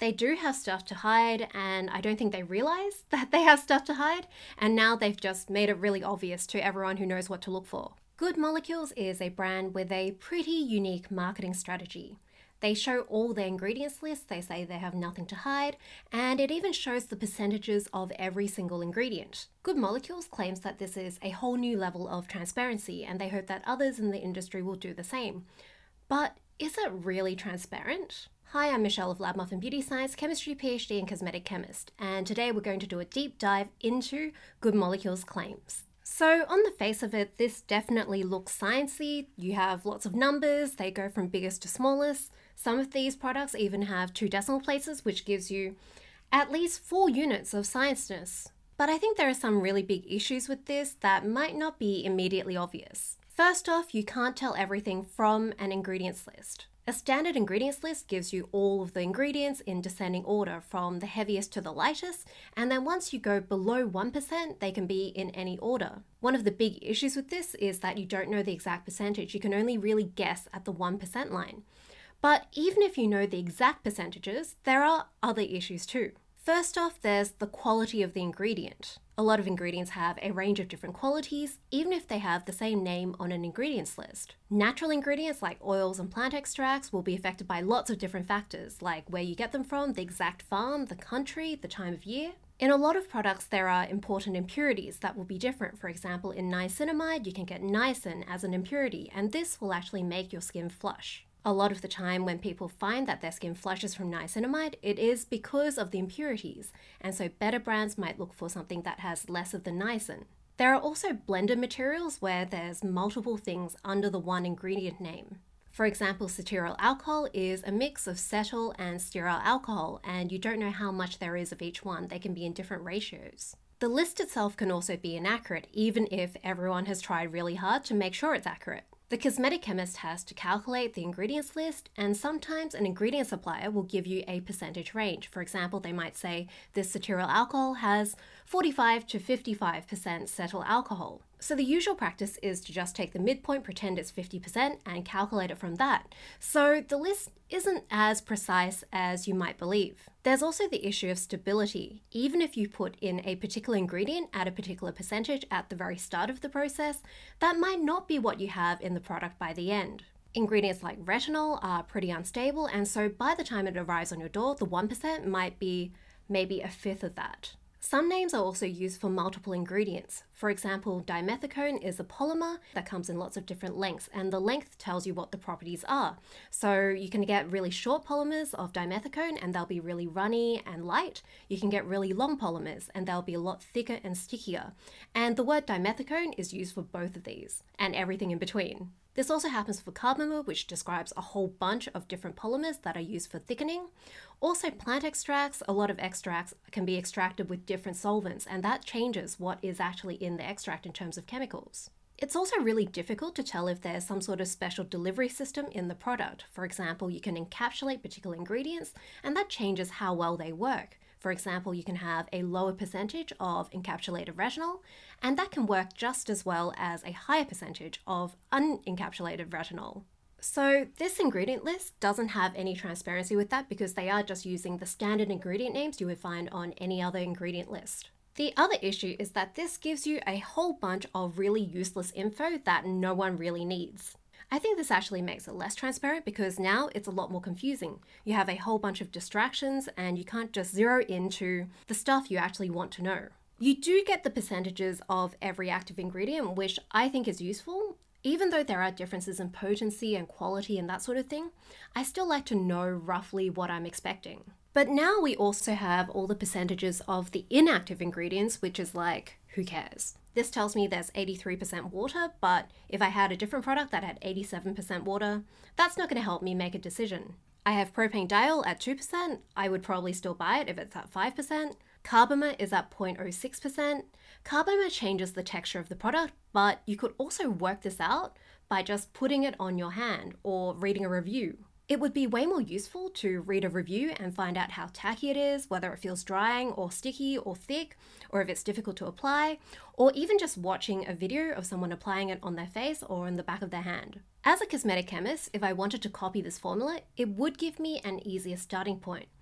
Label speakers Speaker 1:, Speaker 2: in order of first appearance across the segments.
Speaker 1: They do have stuff to hide, and I don't think they realize that they have stuff to hide, and now they've just made it really obvious to everyone who knows what to look for. Good Molecules is a brand with a pretty unique marketing strategy. They show all their ingredients list, they say they have nothing to hide, and it even shows the percentages of every single ingredient. Good Molecules claims that this is a whole new level of transparency, and they hope that others in the industry will do the same. But is it really transparent? Hi, I'm Michelle of Lab Muffin Beauty Science, Chemistry PhD and Cosmetic Chemist, and today we're going to do a deep dive into Good Molecules' claims. So on the face of it, this definitely looks sciencey. You have lots of numbers, they go from biggest to smallest. Some of these products even have 2 decimal places, which gives you at least 4 units of scienceness. But I think there are some really big issues with this that might not be immediately obvious. First off, you can't tell everything from an ingredients list. A standard ingredients list gives you all of the ingredients in descending order from the heaviest to the lightest, and then once you go below 1%, they can be in any order. One of the big issues with this is that you don't know the exact percentage. You can only really guess at the 1% line. But even if you know the exact percentages, there are other issues too. First off, there's the quality of the ingredient. A lot of ingredients have a range of different qualities, even if they have the same name on an ingredients list. Natural ingredients like oils and plant extracts will be affected by lots of different factors, like where you get them from, the exact farm, the country, the time of year. In a lot of products, there are important impurities that will be different. For example, in niacinamide, you can get niacin as an impurity, and this will actually make your skin flush. A lot of the time when people find that their skin flushes from niacinamide, it is because of the impurities, and so better brands might look for something that has less of the niacin. There are also blended materials where there's multiple things under the one ingredient name. For example, cetearyl alcohol is a mix of cetyl and stearyl alcohol, and you don't know how much there is of each one. They can be in different ratios. The list itself can also be inaccurate, even if everyone has tried really hard to make sure it's accurate. The cosmetic chemist has to calculate the ingredients list, and sometimes an ingredient supplier will give you a percentage range. For example, they might say this cetearyl alcohol has 45 to 55% cetyl alcohol. So the usual practice is to just take the midpoint, pretend it's 50%, and calculate it from that. So the list isn't as precise as you might believe. There's also the issue of stability. Even if you put in a particular ingredient at a particular percentage at the very start of the process, that might not be what you have in the product by the end. Ingredients like retinol are pretty unstable, and so by the time it arrives on your door, the 1% might be maybe a fifth of that. Some names are also used for multiple ingredients. For example, dimethicone is a polymer that comes in lots of different lengths, and the length tells you what the properties are. So you can get really short polymers of dimethicone and they'll be really runny and light. You can get really long polymers and they'll be a lot thicker and stickier. And the word dimethicone is used for both of these and everything in between. This also happens for carbomer, which describes a whole bunch of different polymers that are used for thickening. Also plant extracts, a lot of extracts can be extracted with different solvents, and that changes what is actually in the extract in terms of chemicals. It's also really difficult to tell if there's some sort of special delivery system in the product. For example, you can encapsulate particular ingredients, and that changes how well they work. For example, you can have a lower percentage of encapsulated retinol, and that can work just as well as a higher percentage of unencapsulated retinol. So this ingredient list doesn't have any transparency with that because they are just using the standard ingredient names you would find on any other ingredient list. The other issue is that this gives you a whole bunch of really useless info that no one really needs. I think this actually makes it less transparent because now it's a lot more confusing. You have a whole bunch of distractions and you can't just zero into the stuff you actually want to know. You do get the percentages of every active ingredient, which I think is useful. Even though there are differences in potency and quality and that sort of thing, I still like to know roughly what I'm expecting. But now we also have all the percentages of the inactive ingredients, which is like, who cares? This tells me there's 83% water, but if I had a different product that had 87% water, that's not going to help me make a decision. I have propane diol at 2%, I would probably still buy it if it's at 5%. Carbomer is at 0.06%. Carbomer changes the texture of the product, but you could also work this out by just putting it on your hand or reading a review. It would be way more useful to read a review and find out how tacky it is, whether it feels drying or sticky or thick, or if it's difficult to apply, or even just watching a video of someone applying it on their face or on the back of their hand. As a cosmetic chemist, if I wanted to copy this formula, it would give me an easier starting point.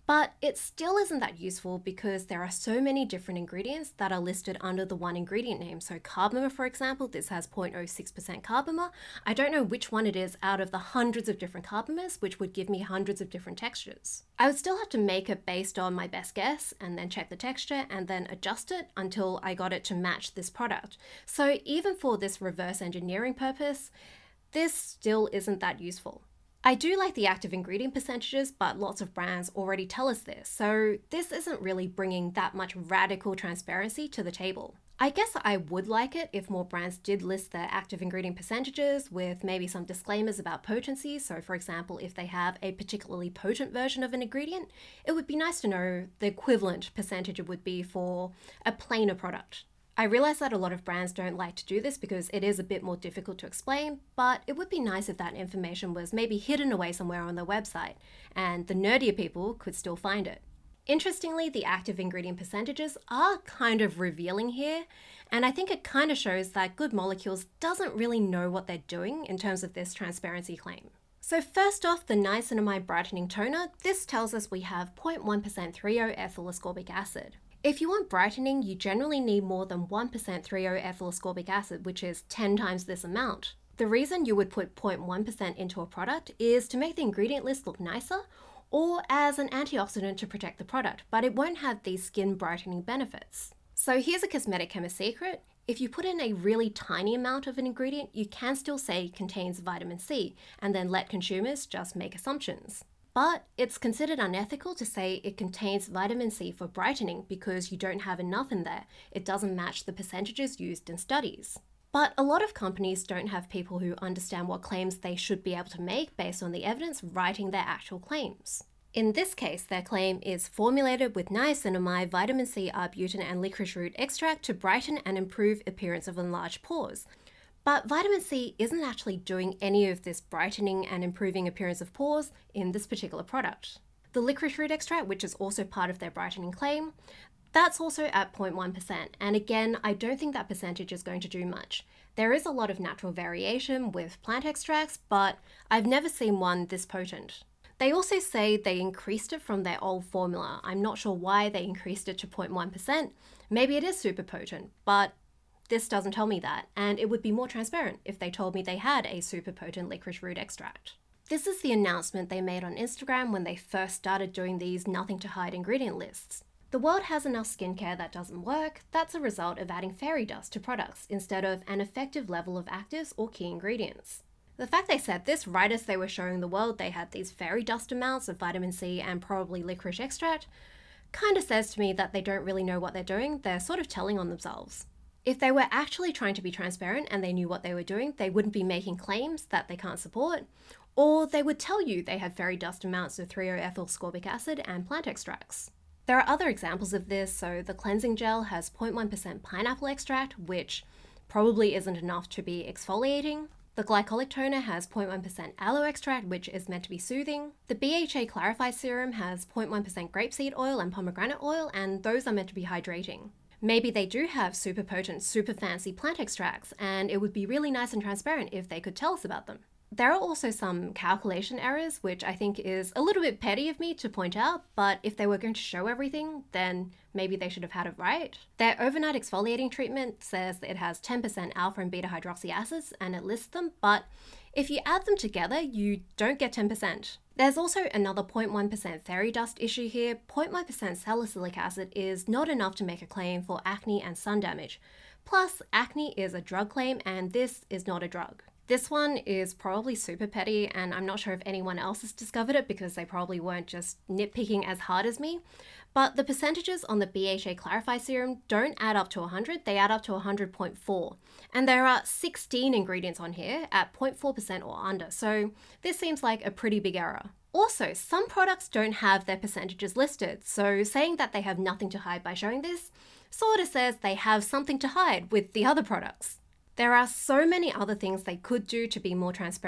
Speaker 1: But it still isn't that useful because there are so many different ingredients that are listed under the one ingredient name. So carbomer, for example, this has 0.06% carbomer. I don't know which one it is out of the hundreds of different carbomers, which would give me hundreds of different textures. I would still have to make it based on my best guess and then check the texture and then adjust it until I got it to match this product. So even for this reverse engineering purpose, this still isn't that useful. I do like the active ingredient percentages, but lots of brands already tell us this, so this isn't really bringing that much radical transparency to the table. I guess I would like it if more brands did list their active ingredient percentages with maybe some disclaimers about potency. So for example, if they have a particularly potent version of an ingredient, it would be nice to know the equivalent percentage it would be for a plainer product. I realize that a lot of brands don't like to do this because it is a bit more difficult to explain, but it would be nice if that information was maybe hidden away somewhere on their website, and the nerdier people could still find it. Interestingly, the active ingredient percentages are kind of revealing here, and I think it kind of shows that Good Molecules doesn't really know what they're doing in terms of this transparency claim. So first off, the Niacinamide Brightening Toner, this tells us we have 0.1% 3-O-ethyl ascorbic acid. If you want brightening, you generally need more than 1% 3-O-ethyl ascorbic acid, which is 10 times this amount. The reason you would put 0.1% into a product is to make the ingredient list look nicer, or as an antioxidant to protect the product, but it won't have these skin brightening benefits. So here's a cosmetic chemist secret. If you put in a really tiny amount of an ingredient, you can still say it contains vitamin C, and then let consumers just make assumptions. But it's considered unethical to say it contains vitamin C for brightening because you don't have enough in there. It doesn't match the percentages used in studies. But a lot of companies don't have people who understand what claims they should be able to make based on the evidence writing their actual claims. In this case, their claim is formulated with niacinamide, vitamin C, arbutin, and licorice root extract to brighten and improve appearance of enlarged pores. But vitamin C isn't actually doing any of this brightening and improving appearance of pores in this particular product. The licorice root extract, which is also part of their brightening claim, that's also at 0.1%, and again, I don't think that percentage is going to do much. There is a lot of natural variation with plant extracts, but I've never seen one this potent. They also say they increased it from their old formula. I'm not sure why they increased it to 0.1%. Maybe it is super potent, but this doesn't tell me that, and it would be more transparent if they told me they had a super potent licorice root extract. This is the announcement they made on Instagram when they first started doing these nothing to hide ingredient lists. The world has enough skincare that doesn't work. That's a result of adding fairy dust to products instead of an effective level of actives or key ingredients. The fact they said this right as they were showing the world they had these fairy dust amounts of vitamin C and probably licorice extract kind of says to me that they don't really know what they're doing. They're sort of telling on themselves. If they were actually trying to be transparent and they knew what they were doing, they wouldn't be making claims that they can't support, or they would tell you they had fairy dust amounts of 3-O-ethyl ascorbic acid and plant extracts. There are other examples of this, so the cleansing gel has 0.1% pineapple extract, which probably isn't enough to be exfoliating. The glycolic toner has 0.1% aloe extract, which is meant to be soothing. The BHA Clarify Serum has 0.1% grapeseed oil and pomegranate oil, and those are meant to be hydrating. Maybe they do have super potent, super fancy plant extracts, and it would be really nice and transparent if they could tell us about them. There are also some calculation errors, which I think is a little bit petty of me to point out, but if they were going to show everything, then maybe they should have had it right. Their overnight exfoliating treatment says that it has 10% alpha and beta hydroxy acids, and it lists them, but if you add them together, you don't get 10%. There's also another 0.1% fairy dust issue here. 0.1% salicylic acid is not enough to make a claim for acne and sun damage. Plus, acne is a drug claim, and this is not a drug. This one is probably super petty, and I'm not sure if anyone else has discovered it because they probably weren't just nitpicking as hard as me. But the percentages on the BHA Clarify Serum don't add up to 100, they add up to 100.4. And there are 16 ingredients on here at 0.4% or under, so this seems like a pretty big error. Also, some products don't have their percentages listed, so saying that they have nothing to hide by showing this sort of says they have something to hide with the other products. There are so many other things they could do to be more transparent.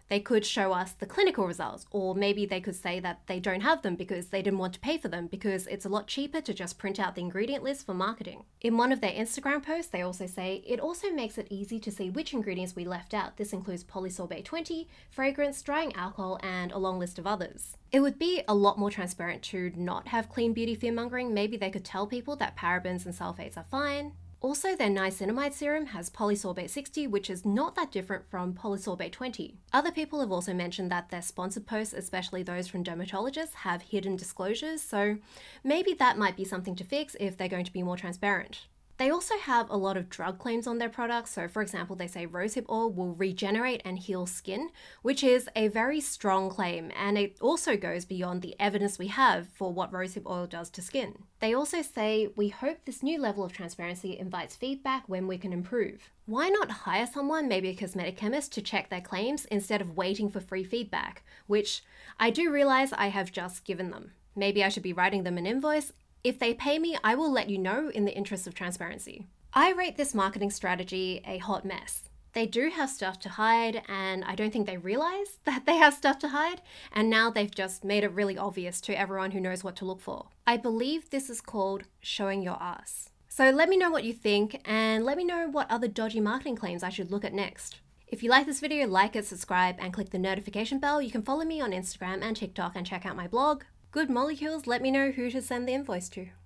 Speaker 1: They could show us the clinical results, or maybe they could say that they don't have them because they didn't want to pay for them because it's a lot cheaper to just print out the ingredient list for marketing. In one of their Instagram posts, they also say, it also makes it easy to see which ingredients we left out. This includes polysorbate 20, fragrance, drying alcohol, and a long list of others. It would be a lot more transparent to not have clean beauty fearmongering. Maybe they could tell people that parabens and sulfates are fine. Also, their niacinamide serum has polysorbate 60, which is not that different from polysorbate 20. Other people have also mentioned that their sponsored posts, especially those from dermatologists, have hidden disclosures, so maybe that might be something to fix if they're going to be more transparent. They also have a lot of drug claims on their products. So for example, they say rosehip oil will regenerate and heal skin, which is a very strong claim, and it also goes beyond the evidence we have for what rosehip oil does to skin. They also say, we hope this new level of transparency invites feedback when we can improve. Why not hire someone, maybe a cosmetic chemist, to check their claims instead of waiting for free feedback, which I do realize I have just given them. Maybe I should be writing them an invoice. If they pay me, I will let you know in the interest of transparency. I rate this marketing strategy a hot mess. They do have stuff to hide, and I don't think they realize that they have stuff to hide, and now they've just made it really obvious to everyone who knows what to look for. I believe this is called showing your ass. So let me know what you think, and let me know what other dodgy marketing claims I should look at next. If you like this video, like it, subscribe, and click the notification bell. You can follow me on Instagram and TikTok and check out my blog. Good molecules, let me know who to send the invoice to.